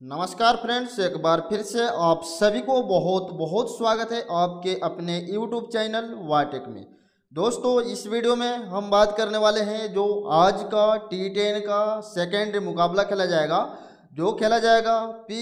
नमस्कार फ्रेंड्स, एक बार फिर से आप सभी को बहुत बहुत स्वागत है आपके अपने YouTube चैनल वाटेक में। दोस्तों, इस वीडियो में हम बात करने वाले हैं जो आज का T10 का सेकेंड मुकाबला खेला जाएगा, जो खेला जाएगा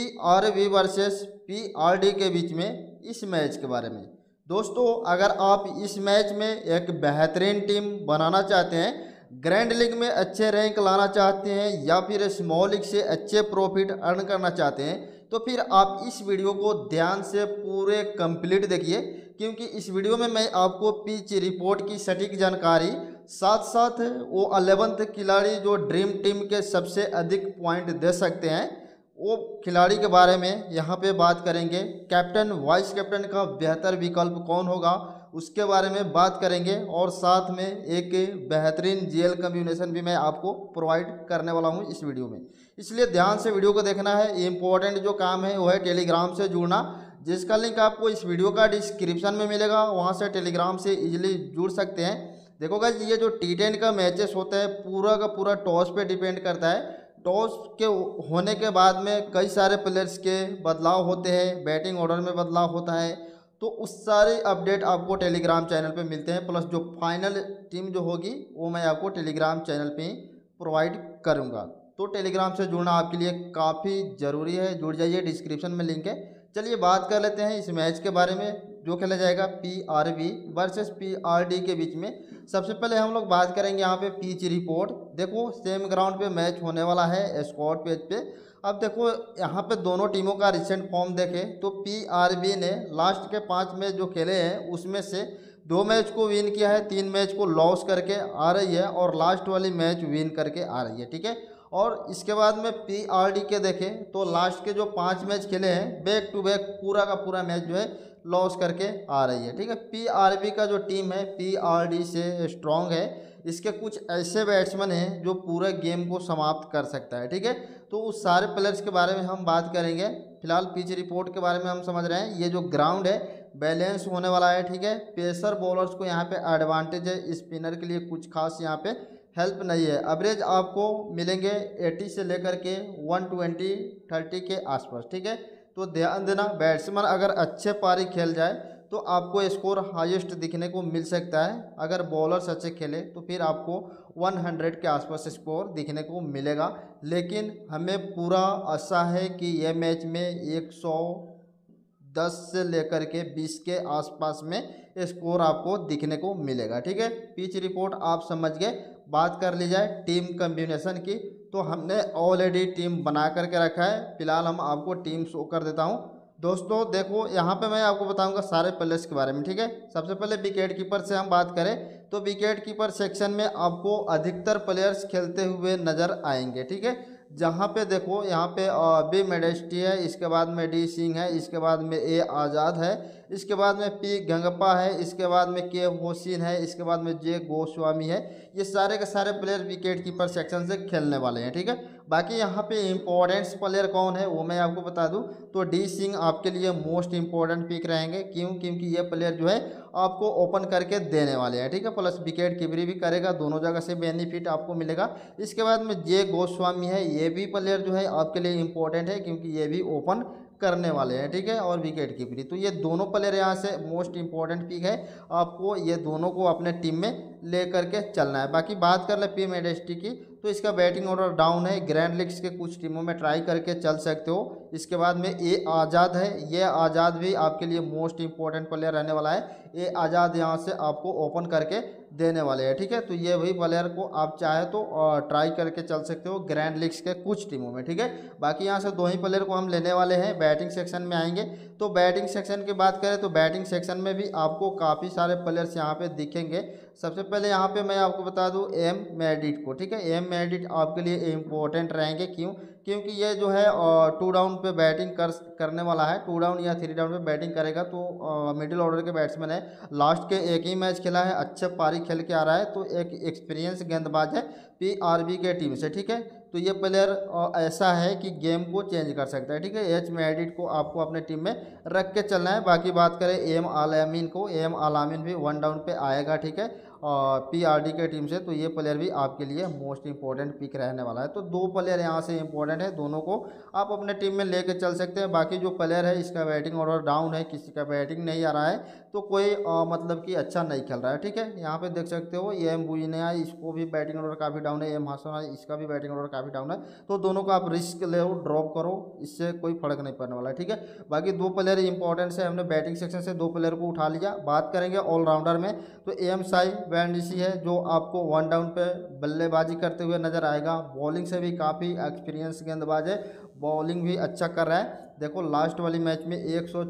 PRV वर्सेस PRD के बीच में, इस मैच के बारे में। दोस्तों, अगर आप इस मैच में एक बेहतरीन टीम बनाना चाहते हैं, ग्रैंड लीग में अच्छे रैंक लाना चाहते हैं या फिर स्मॉल लीग से अच्छे प्रॉफिट अर्न करना चाहते हैं, तो फिर आप इस वीडियो को ध्यान से पूरे कंप्लीट देखिए, क्योंकि इस वीडियो में मैं आपको पिच रिपोर्ट की सटीक जानकारी, साथ साथ वो 11th खिलाड़ी जो ड्रीम टीम के सबसे अधिक पॉइंट दे सकते हैं, वो खिलाड़ी के बारे में यहाँ पे बात करेंगे। कैप्टन वाइस कैप्टन का बेहतर विकल्प कौन होगा उसके बारे में बात करेंगे, और साथ में एक बेहतरीन जीएल कम्बिनेशन भी मैं आपको प्रोवाइड करने वाला हूं इस वीडियो में। इसलिए ध्यान से वीडियो को देखना है। इम्पोर्टेंट जो काम है वो है टेलीग्राम से जुड़ना, जिसका लिंक आपको इस वीडियो का डिस्क्रिप्शन में मिलेगा। वहां से टेलीग्राम से इजीली जुड़ सकते हैं। देखो गाइस, ये जो T10 का मैचेस होता है पूरा का पूरा टॉस पे डिपेंड करता है। टॉस के होने के बाद में कई सारे प्लेयर्स के बदलाव होते हैं, बैटिंग ऑर्डर में बदलाव होता है, तो उस सारे अपडेट आपको टेलीग्राम चैनल पे मिलते हैं। प्लस जो फाइनल टीम जो होगी वो मैं आपको टेलीग्राम चैनल पे ही प्रोवाइड करूँगा। तो टेलीग्राम से जुड़ना आपके लिए काफ़ी ज़रूरी है, जुड़ जाइए, डिस्क्रिप्शन में लिंक है। चलिए बात कर लेते हैं इस मैच के बारे में जो खेला जाएगा PRV वर्सेस PRD के बीच में। सबसे पहले हम लोग बात करेंगे यहाँ पे पिच रिपोर्ट। देखो, सेम ग्राउंड पे मैच होने वाला है, स्क्वाड पेज पे। अब देखो, यहाँ पे दोनों टीमों का रिसेंट फॉर्म देखें तो PRB ने लास्ट के 5 मैच जो खेले हैं उसमें से 2 मैच को विन किया है, 3 मैच को लॉस करके आ रही है, और लास्ट वाली मैच विन करके आ रही है। ठीक है। और इसके बाद में PRD के देखें तो लास्ट के जो 5 मैच खेले हैं बैक टू बैक पूरा का पूरा मैच जो है लॉस करके आ रही है। ठीक है। PRB का जो टीम है PRD से स्ट्रांग है। इसके कुछ ऐसे बैट्समैन हैं जो पूरे गेम को समाप्त कर सकता है। ठीक है। तो उस सारे प्लेयर्स के बारे में हम बात करेंगे। फिलहाल पिच रिपोर्ट के बारे में हम समझ रहे हैं। ये जो ग्राउंड है बैलेंस होने वाला है। ठीक है। पेसर बॉलर्स को यहाँ पे एडवांटेज है, स्पिनर के लिए कुछ खास यहाँ पे हेल्प नहीं है। एवरेज आपको मिलेंगे 80 से लेकर के 120-30 के आसपास। ठीक है। तो ध्यान देना, बैट्समैन अगर अच्छे पारी खेल जाए तो आपको स्कोर हाईएस्ट दिखने को मिल सकता है। अगर बॉलर्स अच्छे खेले तो फिर आपको 100 के आसपास स्कोर दिखने को मिलेगा। लेकिन हमें पूरा आशा है कि यह मैच में 110 से लेकर के 20 के आसपास में स्कोर आपको दिखने को मिलेगा। ठीक है। पिच रिपोर्ट आप समझ गए। बात कर ली जाए टीम कम्बिनेशन की, तो हमने ऑलरेडी टीम बना करके रखा है। फिलहाल हम आपको टीम शो कर देता हूं। दोस्तों देखो, यहाँ पे मैं आपको बताऊंगा सारे प्लेयर्स के बारे में। ठीक है। सबसे पहले विकेट कीपर से हम बात करें तो विकेट कीपर सेक्शन में आपको अधिकतर प्लेयर्स खेलते हुए नज़र आएंगे। ठीक है। जहाँ पे देखो, यहाँ पे बी मेडेस्टी है, इसके बाद में डी सिंह है, इसके बाद में ए आज़ाद है, इसके बाद में पी गंगप्पा है, इसके बाद में के होसिन है, इसके बाद में जे गोस्वामी है। ये सारे के सारे प्लेयर विकेट कीपर सेक्शन से खेलने वाले हैं। ठीक है। बाकी यहाँ पे इम्पोर्टेंट प्लेयर कौन है वो मैं आपको बता दूं तो डी सिंह आपके लिए मोस्ट इम्पोर्टेंट पिक रहेंगे। क्यों? क्योंकि ये प्लेयर जो है आपको ओपन करके देने वाले हैं। ठीक है। प्लस विकेट कीपरी भी करेगा, दोनों जगह से बेनिफिट आपको मिलेगा। इसके बाद में जे गोस्वामी है, ये भी प्लेयर जो है आपके लिए इम्पोर्टेंट है क्योंकि ये भी ओपन करने वाले हैं। ठीक है। और विकेट कीपरी, तो ये दोनों प्लेयर यहाँ से मोस्ट इंपॉर्टेंट पिक है। आपको ये दोनों को अपने टीम में ले करके चलना है। बाकी बात कर ले पी मेडेस्टी की, तो इसका बैटिंग ऑर्डर डाउन है। ग्रैंड लीग्स के कुछ टीमों में ट्राई करके चल सकते हो। इसके बाद में ए आज़ाद है, ये आज़ाद भी आपके लिए मोस्ट इंपॉर्टेंट प्लेयर रहने वाला है। ये आज़ाद यहाँ से आपको ओपन करके देने वाले हैं। ठीक है। तो ये वही प्लेयर को आप चाहे तो ट्राई करके चल सकते हो ग्रैंड लीग्स के कुछ टीमों में। ठीक है। बाकी यहाँ से 2 ही प्लेयर को हम लेने वाले हैं। बैटिंग सेक्शन में आएंगे तो बैटिंग सेक्शन की बात करें तो बैटिंग सेक्शन में भी आपको काफ़ी सारे प्लेयर्स यहाँ पे दिखेंगे। सबसे पहले यहाँ पे मैं आपको बता दूँ एम मैडिट को। ठीक है। एम मैडिट आपके लिए इम्पोर्टेंट रहेंगे। क्यों? क्योंकि ये जो है 2 डाउन पे बैटिंग करने वाला है। 2 डाउन या 3 डाउन पे बैटिंग करेगा। तो मिडिल ऑर्डर के बैट्समैन है, लास्ट के एक ही मैच खेला है, अच्छे पारी खेल के आ रहा है, तो एक एक्सपीरियंस गेंदबाज है PRB के टीम से। ठीक है। तो ये प्लेयर ऐसा है कि गेम को चेंज कर सकता है। ठीक है। एच मैडिट को आपको अपने टीम में रख के चलना है। बाकी बात करें एम आलामीन को, एम आलामीन भी 1 डाउन पे आएगा। ठीक है। PRD के टीम से, तो ये प्लेयर भी आपके लिए मोस्ट इंपॉर्टेंट पिक रहने वाला है। तो 2 प्लेयर यहाँ से इंपॉर्टेंट है, दोनों को आप अपने टीम में लेके चल सकते हैं। बाकी जो प्लेयर है इसका बैटिंग ऑर्डर डाउन है, किसी का बैटिंग नहीं आ रहा है, तो कोई मतलब कि अच्छा नहीं खेल रहा है, ठीक है। यहाँ पे देख सकते हो एम बुइनिया, इसको भी बैटिंग ऑर्डर काफ़ी डाउन है, एम हसन है, इसका भी बैटिंग ऑर्डर काफ़ी डाउन है। तो दोनों को आप रिस्क ले ड्रॉप करो, इससे कोई फर्क नहीं पड़ने वाला है, ठीक है। बाकी 2 प्लेयर इंपॉर्टेंट है, हमने बैटिंग सेक्शन से 2 प्लेयर को उठा लिया। बात करेंगे ऑलराउंडर में, तो एम साई वैंडिसी है जो आपको 1 डाउन पे बल्लेबाजी करते हुए नजर आएगा। बॉलिंग से भी काफ़ी एक्सपीरियंस गेंदबाज है, बॉलिंग भी अच्छा कर रहा है। देखो लास्ट वाली मैच में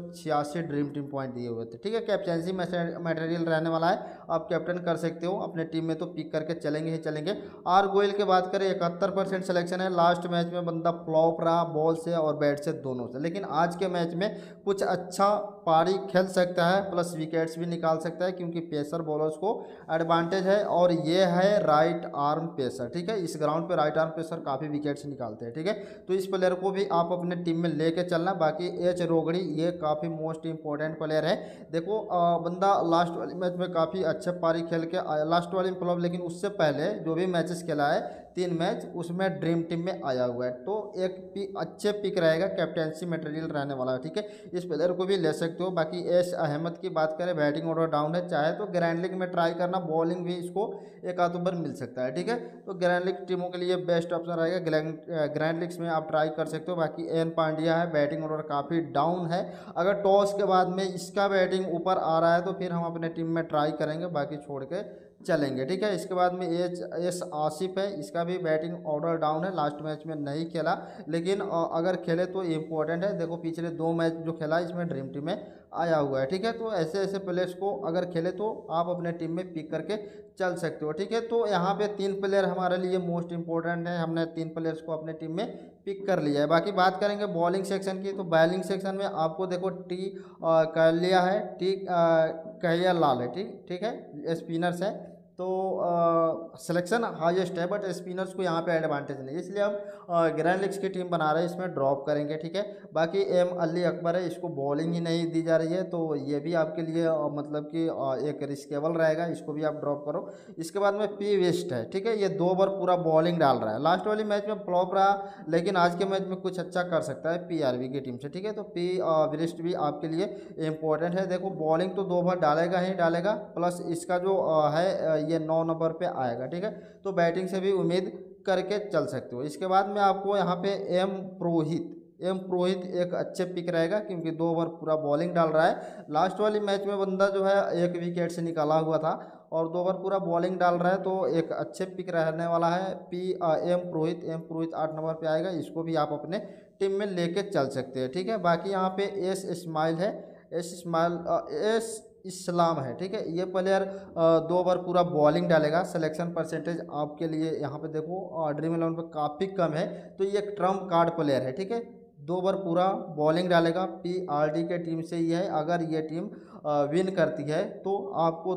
186 ड्रीम टीम पॉइंट दिए हुए थे, ठीक है। कैप्टेंसी मटेरियल रहने वाला है, आप कैप्टन कर सकते हो अपने टीम में, तो पिक करके चलेंगे ही चलेंगे। आर गोयल की बात करें 71% सिलेक्शन है। लास्ट मैच में बंदा फ्लॉप रहा बॉल से और बैट से दोनों से, लेकिन आज के मैच में कुछ अच्छा पारी खेल सकता है, प्लस विकेट्स भी निकाल सकता है, क्योंकि पेसर बॉलर्स को एडवांटेज है। और ये है राइट आर्म पेसर, ठीक है। इस ग्राउंड पे राइट आर्म पेसर काफ़ी विकेट्स निकालते हैं, ठीक है। तो इस प्लेयर को भी आप अपने टीम में लेके चलना। बाकी एच रोगड़ी ये काफ़ी मोस्ट इंपॉर्टेंट प्लेयर है। देखो बंदा लास्ट वाली मैच में काफ़ी अच्छे पारी खेल के आया, लास्ट वाली में फ्लॉप, लेकिन उससे पहले जो भी मैचेस खेला है 3 मैच उसमें ड्रीम टीम में आया हुआ है। तो एक अच्छे पिक रहेगा, कैप्टेंसी मटेरियल रहने वाला है, ठीक है। इस प्लेयर को भी ले सकते हो। बाकी एस अहमद की बात करें, बैटिंग ऑर्डर डाउन है, चाहे तो ग्रैंड लीग में ट्राई करना, बॉलिंग भी इसको एक आध ओवर मिल सकता है, ठीक है। तो ग्रैंड लीग टीमों के लिए बेस्ट ऑप्शन रहेगा, ग्रैंड लीग्स में आप ट्राई कर सकते हो। बाकी एन पांड्या है, बैटिंग ऑर्डर काफ़ी डाउन है। अगर टॉस के बाद में इसका बैटिंग ऊपर आ रहा है तो फिर हम अपने टीम में ट्राई करेंगे, बाकी छोड़ के चलेंगे, ठीक है। इसके बाद में एस आसिफ है, इसका भी बैटिंग ऑर्डर डाउन है, लास्ट मैच में नहीं खेला, लेकिन अगर खेले तो इम्पोर्टेंट है। देखो पिछले 2 मैच जो खेला इसमें ड्रीम टीम में आया हुआ है, ठीक है। तो ऐसे ऐसे प्लेयर्स को अगर खेले तो आप अपने टीम में पिक करके चल सकते हो, ठीक है। तो यहाँ पे 3 प्लेयर हमारे लिए मोस्ट इंपॉर्टेंट है, हमने 3 प्लेयर्स को अपने टीम में पिक कर लिया है। बाकी बात करेंगे बॉलिंग सेक्शन की, तो बॉलिंग सेक्शन में आपको देखो टी कहलिया है, टी कहिया लाल है, ठीक है, स्पिनर्स है। तो सिलेक्शन हाईएस्ट है, बट स्पिनर्स को यहाँ पे एडवांटेज नहीं, इसलिए हम ग्रैंड लीग्स की टीम बना रहे हैं, इसमें ड्रॉप करेंगे, ठीक है। बाकी एम अली अकबर है, इसको बॉलिंग ही नहीं दी जा रही है, तो ये भी आपके लिए मतलब कि एक रिस्केबल रहेगा, इसको भी आप ड्रॉप करो। इसके बाद में पी वेस्ट है, ठीक है, ये 2 ओवर पूरा बॉलिंग डाल रहा है, लास्ट वाली मैच में फ्लॉप रहा, लेकिन आज के मैच में कुछ अच्छा कर सकता है PRB की टीम से, ठीक है। तो पी वेस्ट भी आपके लिए इंपॉर्टेंट है। देखो बॉलिंग तो 2 ओवर डालेगा ही डालेगा, प्लस इसका जो है ये 9 नंबर पे आएगा, ठीक है। तो बैटिंग से भी उम्मीद करके चल सकते हो। इसके बाद में आपको यहाँ पे एम प्रोहित एक अच्छे पिक रहेगा, क्योंकि 2 ओवर पूरा बॉलिंग डाल रहा है। लास्ट वाली मैच में बंदा जो है 1 विकेट से निकाला हुआ था और 2 ओवर पूरा बॉलिंग डाल रहा है, तो एक अच्छे पिक रहने वाला है। एम प्रोहित 8 नंबर पे आएगा, इसको भी आप अपने टीम में लेके चल सकते हैं, ठीक है। बाकी यहाँ पे एस इस्लाम है, ठीक है। ये प्लेयर 2 ओवर पूरा बॉलिंग डालेगा, सिलेक्शन परसेंटेज आपके लिए यहाँ पे देखो ड्रीम 11 पे काफ़ी कम है, तो ये एक ट्रम्प कार्ड प्लेयर है, ठीक है। 2 ओवर पूरा बॉलिंग डालेगा, PRD के टीम से ही है। अगर ये टीम विन करती है तो आपको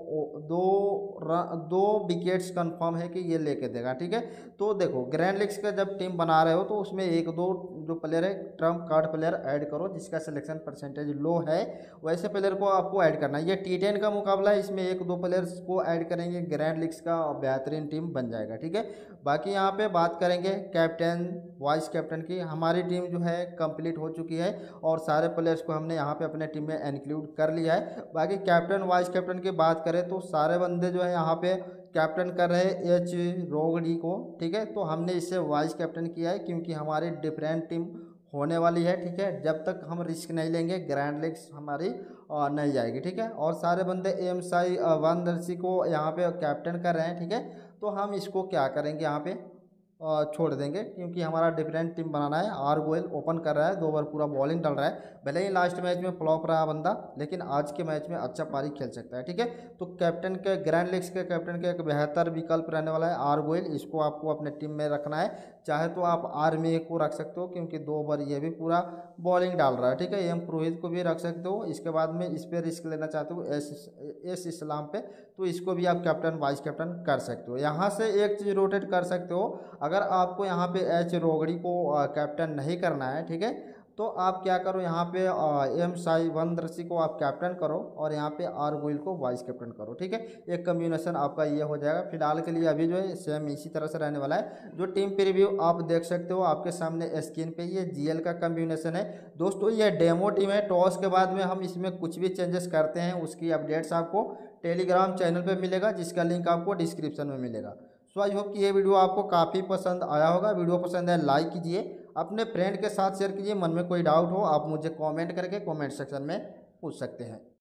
दो विकेट्स कंफर्म है कि ये लेके देगा, ठीक है। तो देखो ग्रैंड लीग्स का जब टीम बना रहे हो तो उसमें 1-2 जो प्लेयर है ट्रम्प कार्ड प्लेयर ऐड करो, जिसका सिलेक्शन परसेंटेज लो है, वैसे प्लेयर को आपको ऐड करना है। ये T10 का मुकाबला है, इसमें 1-2 प्लेयर्स को ऐड करेंगे, ग्रैंड लीग्स का बेहतरीन टीम बन जाएगा, ठीक है। बाकी यहाँ पे बात करेंगे कैप्टन वाइस कैप्टन की, हमारी टीम जो है कंप्लीट हो चुकी है और सारे प्लेयर्स को हमने यहाँ पे अपने टीम में इंक्लूड कर लिया है। बाकी कैप्टन वाइस कैप्टन की बात करें तो सारे बंदे जो है यहाँ पे कैप्टन कर रहे हैं एच रोगड़ी को, ठीक है। तो हमने इससे वाइस कैप्टन किया है, क्योंकि हमारी डिफरेंट टीम होने वाली है, ठीक है। जब तक हम रिस्क नहीं लेंगे ग्रैंड लीग्स हमारी नहीं जाएगी, ठीक है। और सारे बंदे एम साई वानदर्शी को यहाँ पे कैप्टन कर रहे हैं, ठीक है। तो हम इसको क्या करेंगे यहाँ पे छोड़ देंगे, क्योंकि हमारा डिफरेंट टीम बनाना है। आर गोयल ओपन कर रहा है, 2 ओवर पूरा बॉलिंग डाल रहा है, भले ही लास्ट मैच में फ्लॉप रहा बंदा, लेकिन आज के मैच में अच्छा पारी खेल सकता है, ठीक है। तो कैप्टन के ग्रैंड लीग्स के कैप्टन का एक बेहतर विकल्प रहने वाला है आर गोयल, इसको आपको अपने टीम में रखना है। चाहे तो आप आर्मी को रख सकते हो, क्योंकि 2 ओवर ये भी पूरा बॉलिंग डाल रहा है, ठीक है। एम पुरोहित को भी रख सकते हो। इसके बाद में इस पर रिस्क लेना चाहते हो एस इस्लाम पे, तो इसको भी आप कैप्टन वाइस कैप्टन कर सकते हो। यहाँ से एक चीज़ रोटेट कर सकते हो, अगर आपको यहाँ पे एच रोगड़ी को कैप्टन नहीं करना है, ठीक है, तो आप क्या करो, यहाँ पे एम साई वनदर्शी को आप कैप्टन करो और यहाँ पे आर गोयल को वाइस कैप्टन करो। ठीक है, एक कम्बिनेशन आपका ये हो जाएगा। फिलहाल के लिए अभी जो है सेम इसी तरह से रहने वाला है। जो टीम प्रीव्यू आप देख सकते हो आपके सामने स्क्रीन पे, ये जीएल का कम्बिनेशन है दोस्तों। ये डेमो टीम है, टॉस के बाद में हम इसमें कुछ भी चेंजेस करते हैं उसकी अपडेट्स आपको टेलीग्राम चैनल पे मिलेगा, जिसका लिंक आपको डिस्क्रिप्शन में मिलेगा। सो आई होप कि ये वीडियो आपको काफ़ी पसंद आया होगा। वीडियो पसंद है लाइक कीजिए, अपने फ्रेंड के साथ शेयर कीजिए। मन में कोई डाउट हो आप मुझे कमेंट करके कमेंट सेक्शन में पूछ सकते हैं।